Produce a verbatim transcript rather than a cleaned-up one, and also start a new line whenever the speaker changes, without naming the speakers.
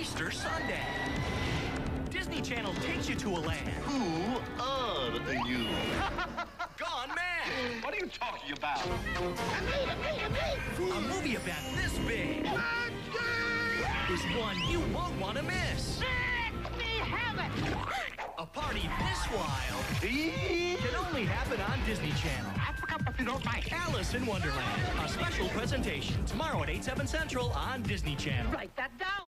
Easter Sunday. Disney Channel takes you to a land.
Who are you?
Gone mad.
What are you talking about?
A movie event this big is one you won't want to miss.
Let me have it!
A party this wild can only happen on Disney Channel.
I forgot what you don't like.
Alice in Wonderland, a special presentation tomorrow at eight, seven Central on Disney Channel.
Write that down.